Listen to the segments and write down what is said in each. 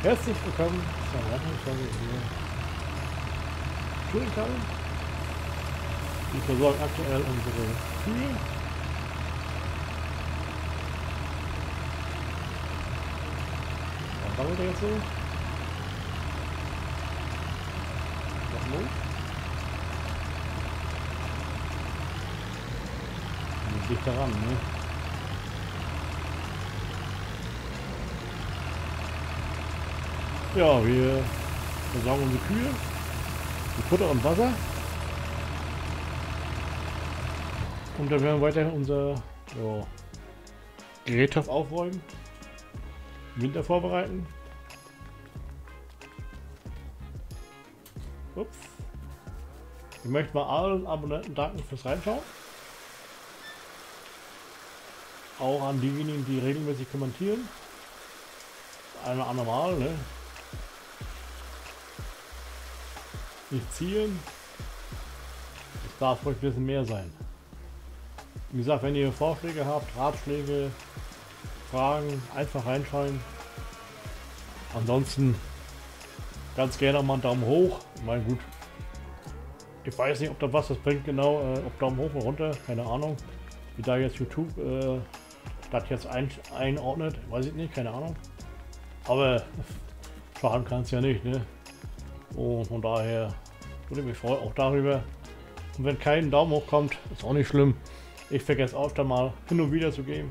Herzlich willkommen zur weiteren Folge hier. Tourental. Die versorgen aktuell unsere Kühe. Was sammelt ihr jetzt so? Was los? Nicht dicht daran, ne? Ja, wir versorgen unsere Kühe mit Futter und Wasser. Und dann werden wir weiter unser Gerätschafts aufräumen, Winter vorbereiten. Ups. Ich möchte mal allen Abonnenten danken fürs Reinschauen. Auch an diejenigen, die regelmäßig kommentieren. Ein oder andere Mal, ne? Nicht zielen. Es darf ruhig ein bisschen mehr sein. Wie gesagt, wenn ihr Vorschläge habt, Ratschläge, Fragen, einfach reinschreiben. Ansonsten ganz gerne mal einen Daumen hoch. Ich meine, gut, ich weiß nicht, ob da was das bringt genau, ob Daumen hoch oder runter, keine Ahnung. Wie da jetzt YouTube das jetzt einordnet, weiß ich nicht, keine Ahnung. Aber schaden kann es ja nicht, ne? Und von daher würde ich mich freuen, auch darüber. Und wenn kein Daumen hoch kommt, ist auch nicht schlimm. Ich vergesse auch dann mal hin und wieder zu geben.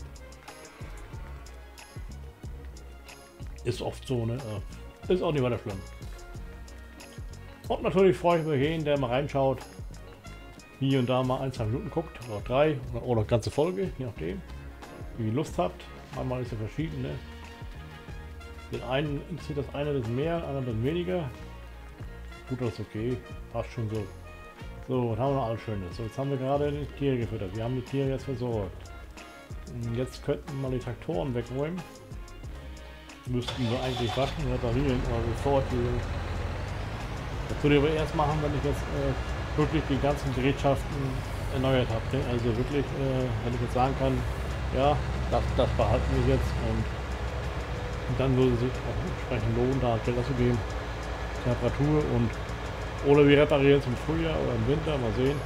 Ist oft so, ne? Ist auch nicht weiter schlimm. Und natürlich freue ich mich über jeden, der mal reinschaut. Hier und da mal 1-2 Minuten guckt, oder 3 oder ganze Folge, je nachdem. Wie ihr Lust habt. Manchmal ist ja verschieden, ne? Den einen interessiert das eine ein bisschen mehr, anderen ein bisschen weniger. Gut, das ist okay. Passt schon so. So, was haben wir noch alles Schönes? So, jetzt haben wir gerade die Tiere gefüttert. Wir haben die Tiere jetzt versorgt. Jetzt könnten wir mal die Traktoren wegräumen. Müssten wir eigentlich waschen, reparieren, aber bevor die... Das würde ich aber erst machen, wenn ich jetzt wirklich die ganzen Gerätschaften erneuert habe. Ne? Also wirklich, wenn ich jetzt sagen kann, ja, das behalten wir jetzt und dann würde sich auch entsprechend lohnen, da Geld auszugeben. Temperatur und oder wir reparieren es im Frühjahr oder im Winter, mal sehen.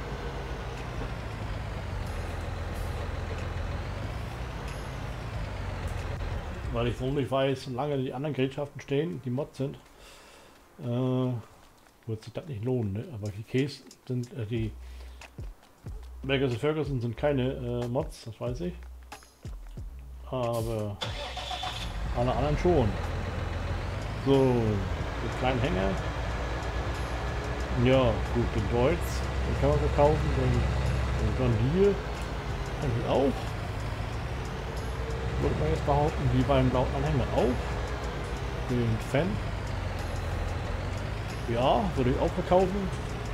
Weil ich so nicht weiß, solange die anderen Gerätschaften stehen, die Mods sind, wird sich das nicht lohnen. Ne? Aber die Case sind, die Burgers & Ferguson sind keine Mods, das weiß ich. Aber alle anderen schon. So, den kleinen Hänger. Ja, gut, den Deutz, den kann man verkaufen, den John Deere eigentlich auch. Würde man jetzt behaupten, wie beim blauen Anhänger auch. Den Fan. Ja, würde ich auch verkaufen.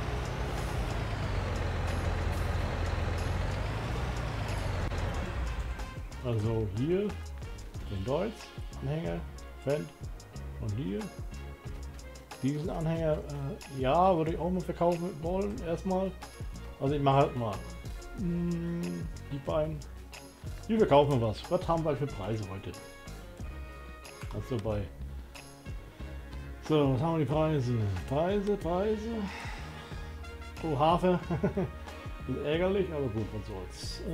Also hier den Deutz, Anhänger, Fan und hier. Diesen Anhänger, ja, würde ich auch mal verkaufen wollen, erstmal. Also ich mache halt mal die beiden. Die verkaufen wir was. Was haben wir für Preise heute? Was dabei? So, was haben wir die Preise? Preise. Oh, Hafer. Ist ärgerlich, aber gut, was soll's.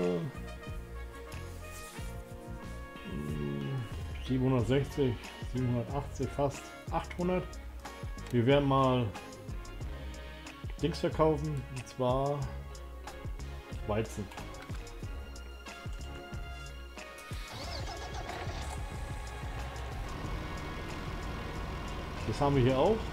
760, 780, fast 800. Wir werden mal Dings verkaufen, und zwar Weizen. Das haben wir hier auch.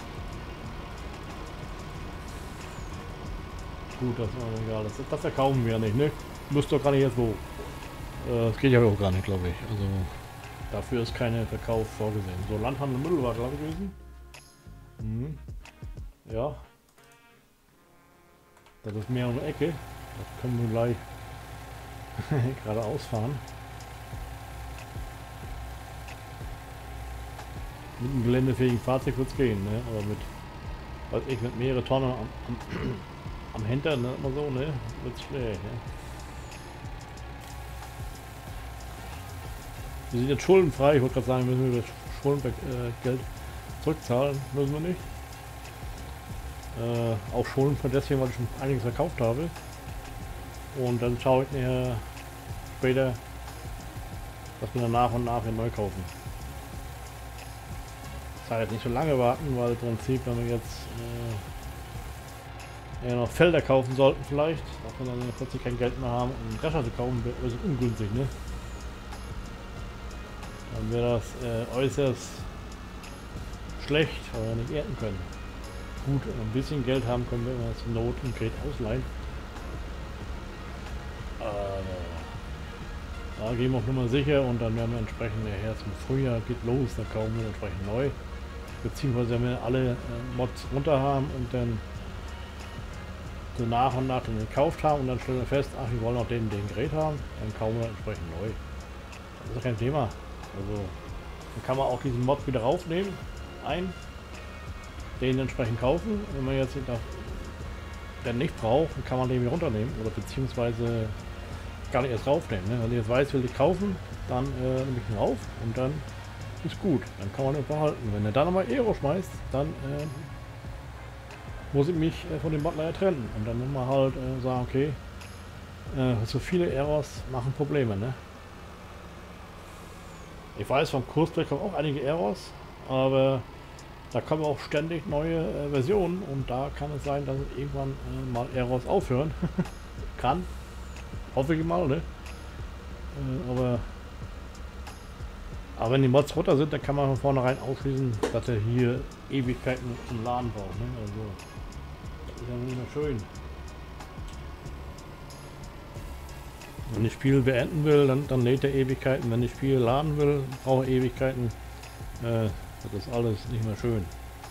Gut, das ist egal. Das verkaufen wir ja nicht, ne? Muss doch gar nicht jetzt wo. Das geht ja auch gar nicht, glaube ich. Also dafür ist keine Verkauf vorgesehen. So, Landhandel Mittel war klar gewesen. Ja, das ist mehr um die Ecke. Das können wir gleich geradeaus fahren. Mit einem geländefähigen Fahrzeug wird es gehen, ne? Aber mit, weiß ich, mit mehrere Tonnen am Hintern, ne? Immer so, ne? Wird es schwierig, ne? Wir sind jetzt schuldenfrei, ich wollte gerade sagen, müssen wir Geld zurückzahlen müssen wir nicht. Auch schon von deswegen, weil ich schon einiges verkauft habe. Und dann schaue ich mir später, dass wir dann nach und nach neu kaufen. Das heißt nicht so lange warten, weil im Prinzip, wenn wir jetzt eher noch Felder kaufen sollten vielleicht, dass wir dann plötzlich kein Geld mehr haben, um Drescher zu kaufen, wäre das ungünstig, ne? Dann wäre das äußerst schlecht, weil wir nicht ernten können. Gut, ein bisschen Geld haben können wir immer zur Not im Gerät ausleihen. Da gehen wir auf Nummer sicher und dann werden wir entsprechend nachher zum Frühjahr geht los, dann kaufen wir entsprechend neu. Beziehungsweise wenn wir alle Mods runter haben und dann so nach und nach den gekauft haben und dann stellen wir fest, ach, wir wollen auch den Gerät haben, dann kaufen wir entsprechend neu. Das ist kein Thema. Also dann kann man auch diesen Mod wieder raufnehmen, den entsprechend kaufen. Wenn man jetzt den nicht braucht, dann kann man den wieder runternehmen oder beziehungsweise gar nicht erst raufnehmen. Ne? Wenn ich jetzt weiß, will ich kaufen, dann nehme ich ihn rauf und dann ist gut. Dann kann man ihn behalten. Wenn er dann nochmal Aero schmeißt, dann muss ich mich von dem Mod leider trennen. Und dann muss man halt sagen, okay, so viele Errors machen Probleme. Ne? Ich weiß, vom Kursbreak kommen auch einige Errors, aber da kommen auch ständig neue Versionen und da kann es sein, dass es irgendwann mal Errors aufhören kann. Hoffe ich mal, ne? Aber wenn die Mods runter sind, dann kann man von vornherein ausschließen, dass er hier Ewigkeiten im Laden braucht. Ne? Also, das ist ja nicht mehr schön. Wenn ich Spiel beenden will, dann lädt er Ewigkeiten. Wenn ich Spiel laden will, brauche er Ewigkeiten. Das ist alles nicht mehr schön.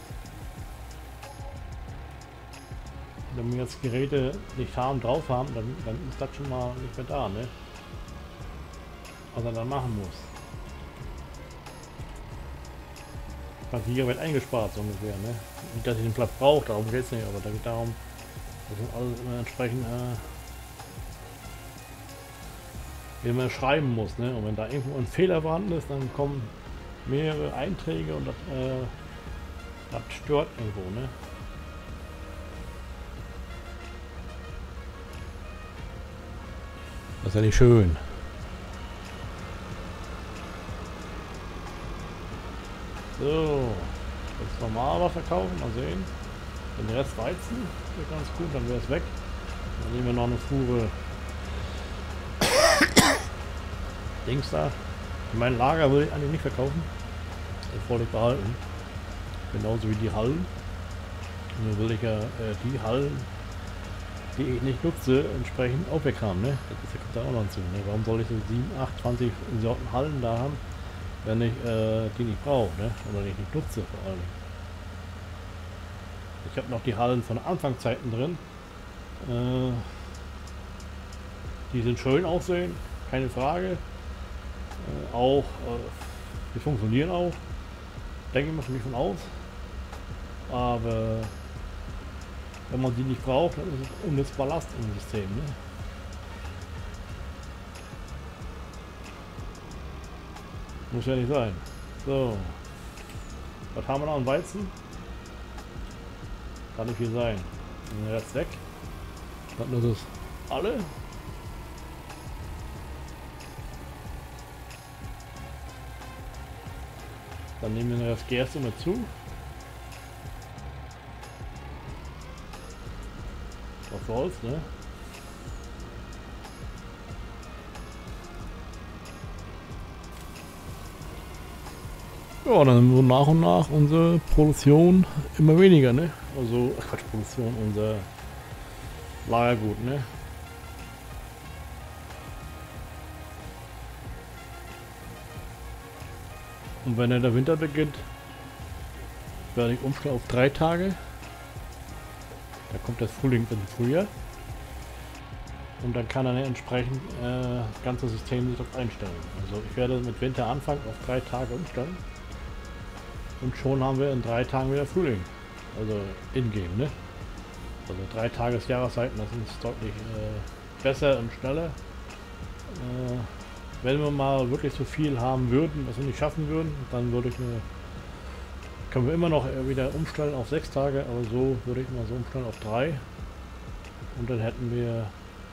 Wenn wir jetzt Geräte nicht drauf haben, dann ist das schon mal nicht mehr da, ne? Was er dann machen muss. 20 GB eingespart, so ungefähr, ne? Nicht, dass ich den Platz brauche, darum geht es nicht, aber da geht darum, dass man alles immer entsprechend wie man schreiben muss, ne? Und wenn da irgendwo ein Fehler vorhanden ist, dann kommen mehrere Einträge und das stört irgendwo, ne? Das ist ja nicht schön. So, jetzt normal was verkaufen, mal sehen. Den Rest Weizen wird ganz gut, dann wäre es weg. Dann nehmen wir noch eine Fuhre Dings da. Mein Lager würde ich eigentlich nicht verkaufen. Das wollte ich behalten. Genauso wie die Hallen. Und dann will ich ja die Hallen, die ich nicht nutze, entsprechend auch weg haben. Ne? Das kommt da auch noch zu. Ne? Warum soll ich so 7, 8, 20 Sorten Hallen da haben, wenn ich die nicht brauche, ne? Oder die ich nicht nutze vor allem. Ich habe noch die Hallen von Anfangszeiten drin. Die sind schön aussehen, keine Frage. Die funktionieren auch. Denke ich mal von von aus. Aber wenn man die nicht braucht, dann ist es unnütz Ballast im System. Ne? Muss ja nicht sein. So. Was haben wir noch an Weizen? Kann nicht viel sein. Jetzt weg. Dann ist es alle. Dann nehmen wir das Gerste mit zu. Was soll's, ne? Ja, dann wird nach und nach unsere Produktion immer weniger, ne? Also, Quatsch, Produktion, unser Lagergut, ne? Und wenn der Winter beginnt, werde ich umstellen auf 3 Tage. Da kommt das Frühling im Frühjahr. Und dann kann er entsprechend das ganze System sich darauf einstellen. Also ich werde mit Winter anfangen auf 3 Tage umstellen. Und schon haben wir in 3 Tagen wieder Frühling. Also in-game, ne? Also 3 Tagesjahreszeiten, das ist deutlich besser und schneller. wenn wir mal wirklich so viel haben würden, was wir nicht schaffen würden, dann würde ich mir, können wir immer noch wieder umstellen auf 6 Tage, aber so würde ich mal so umstellen auf 3. Und dann hätten wir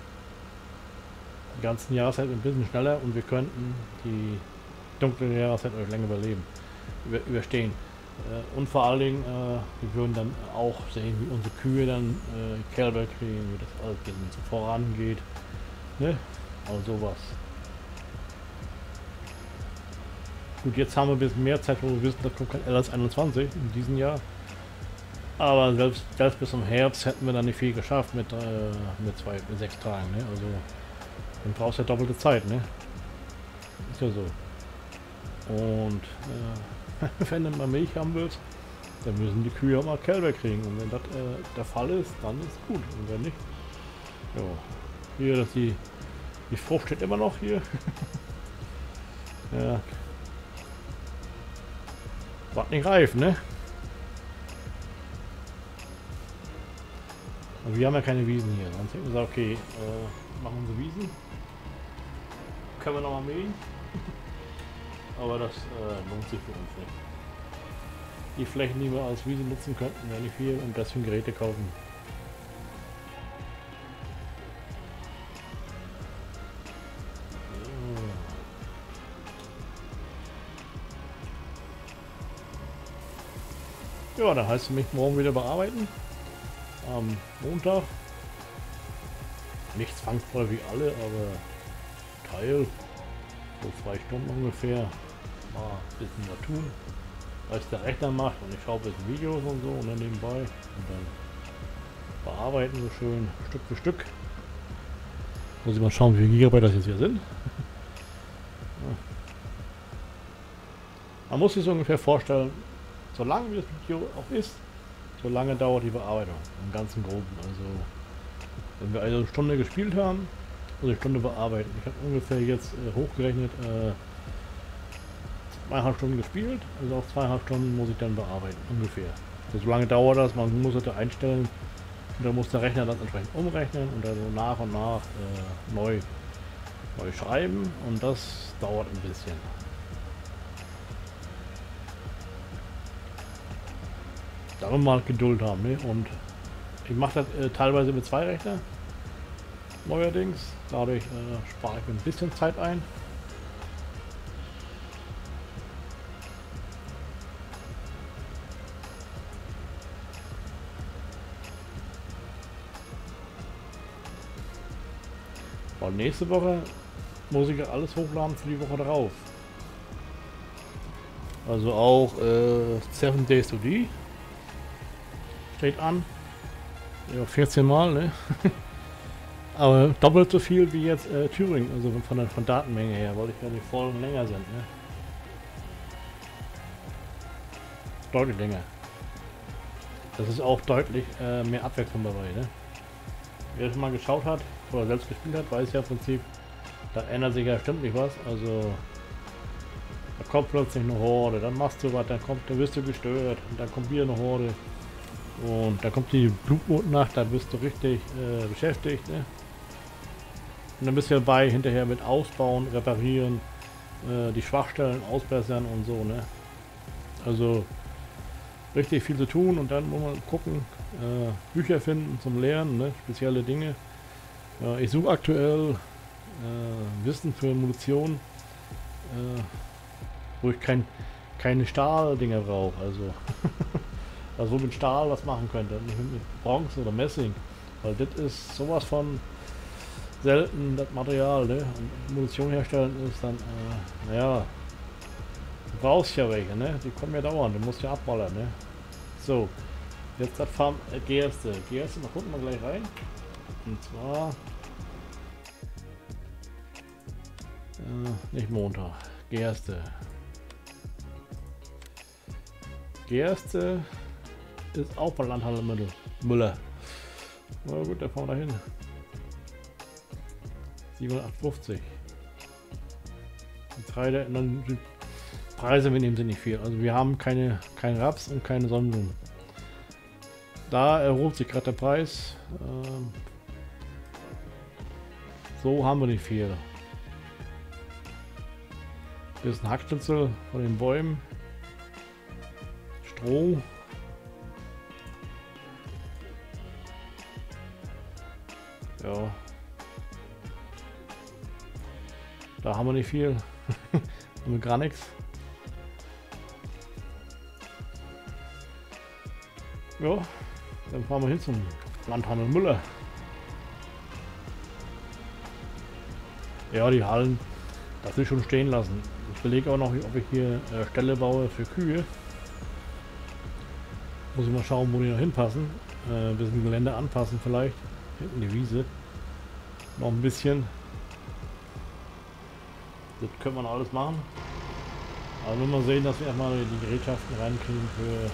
die ganzen Jahreszeit ein bisschen schneller und wir könnten die dunkle Jahreszeit euch länger überstehen. Und vor allen Dingen, wir würden dann auch sehen, wie unsere Kühe dann Kälber kriegen, wie das alles so vorangeht. Ne? Also sowas. Gut, jetzt haben wir ein bisschen mehr Zeit, wo wir wissen, da kommt kein LS21 in diesem Jahr. Aber selbst bis zum Herbst hätten wir dann nicht viel geschafft mit 6 Tagen. Ne? Also dann brauchst du ja doppelte Zeit. Ne? Ist ja so. Und wenn du mal Milch haben willst, dann müssen die Kühe auch mal Kälber kriegen. Und wenn das der Fall ist, dann ist es gut. Und wenn nicht, ja. Hier, dass die Frucht steht immer noch hier. Ja. War nicht reif, ne? Und wir haben ja keine Wiesen hier. Sonst hätten wir gesagt, okay, machen wir Wiesen. Können wir nochmal mähen. Aber das lohnt sich für uns nicht. Die Flächen, die wir als Wiese nutzen könnten, wären nicht viel und deswegen Geräte kaufen. Ja, dann heißt es mich morgen wieder bearbeiten. Am Montag. Nicht zwangsvoll wie alle, aber Teil. So 2 Stunden ungefähr. Mal ein bisschen was tun. Was der Rechner macht und ich schaue ein bisschen Videos und so und dann nebenbei. Und dann bearbeiten so schön Stück für Stück. Muss ich mal schauen, wie viele Gigabyte das jetzt hier sind. Ja. Man muss sich so ungefähr vorstellen, so lange wie das Video auch ist, so lange dauert die Bearbeitung im ganzen Groben. Also wenn wir eine Stunde gespielt haben, also eine Stunde bearbeiten. Ich habe ungefähr jetzt hochgerechnet 2,5 Stunden gespielt, also auf 2,5 Stunden muss ich dann bearbeiten, ungefähr. So lange dauert das, man muss es da einstellen und dann muss der Rechner das entsprechend umrechnen und dann so nach und nach neu schreiben und das dauert ein bisschen. Darum mal Geduld haben, ne? Und ich mache das teilweise mit 2 Rechner neuerdings, dadurch spare ich mir ein bisschen Zeit ein. Und nächste Woche muss ich ja alles hochladen für die Woche darauf. Also auch 7 Days to Die steht an. Ja, 14 Mal, ne? Aber doppelt so viel wie jetzt Thüringen, also von Datenmenge her, weil ich ja die Folgen länger sind, ne? Deutlich länger. Das ist auch deutlich mehr Abwechslung dabei, ne? Wer schon mal geschaut hat oder selbst gespielt hat, weiß ja im Prinzip, da ändert sich ja ständig was. Also da kommt plötzlich eine Horde, dann machst du was, dann wirst du gestört und dann kommt wieder eine Horde und dann kommt die Blutmondnacht, da bist du richtig beschäftigt, ne? Und dann bist du dabei hinterher mit Ausbauen, Reparieren, die Schwachstellen ausbessern und so, ne? Also richtig viel zu tun und dann muss man gucken, Bücher finden zum Lernen, ne? Spezielle Dinge. Ich suche aktuell Wissen für Munition, wo ich keine Stahldinger brauche, also mit Stahl was machen könnte, nicht mit Bronze oder Messing, weil das ist sowas von selten, das Material, ne? Und Munition herstellen ist dann, naja, du brauchst ja welche, ne? Die kommen ja dauernd, du musst ja abballern, ne? So, jetzt das Farm Gerste, da gucken wir gleich rein. Und zwar nicht Montag, Gerste. Gerste ist auch bei Landhalle Müller. Na gut, da fahren wir dahin. 7,58. Getreide, die Preise mitnehmen sind nicht viel. Also wir haben kein Raps und keine Sonnenblumen. Da erholt sich gerade der Preis. So haben wir nicht viel. Hier ist ein Hackschnitzel von den Bäumen. Stroh. Ja. Da haben wir nicht viel. Haben wir gar nichts. Ja, dann fahren wir hin zum Landhandel Müller. Ja, die Hallen, das will ich schon stehen lassen. Ich überlege auch noch, ob ich hier Ställe baue für Kühe. Muss ich mal schauen, wo die noch hinpassen. Ein bisschen Gelände anpassen vielleicht. Hinten die Wiese. Noch ein bisschen. Das können wir noch alles machen. Aber nur mal sehen, dass wir erstmal die Gerätschaften reinkriegen für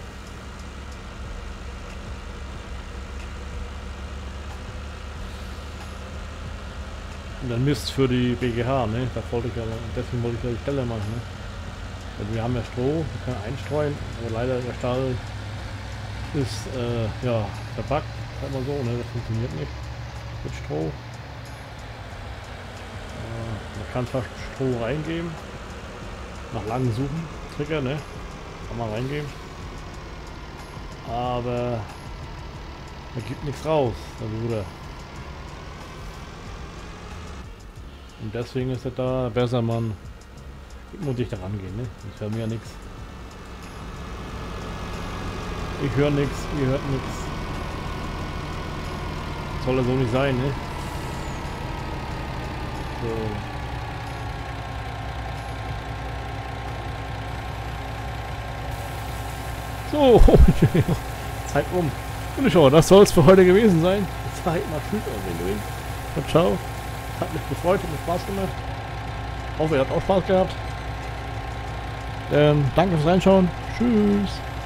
und dann Mist für die BGH, ne? Das wollte ich ja, deswegen wollte ich ja die Stelle machen, ne? Weil wir haben ja Stroh, wir können einstreuen, aber leider der Stall ist ja verbuggt, sag mal so, ne? Das funktioniert nicht mit Stroh. Man kann fast Stroh reingeben, nach langen Suchen, Trigger, ne? Kann man reingeben. Aber er gibt nichts raus, der Bruder. Und deswegen ist es da besser, man muss ich da rangehen, ne? Ich höre mir ja nichts. Ich höre nichts, ihr hört nichts. Soll ja so nicht sein, ne? So. So, Zeit um. Und schau, das soll es für heute gewesen sein. Die Zeit mal Schluss auf den Ring. Und ciao. Hat mich gefreut, hat mir Spaß gemacht. Hoffe, ihr habt auch Spaß gehabt. Danke fürs Reinschauen. Tschüss.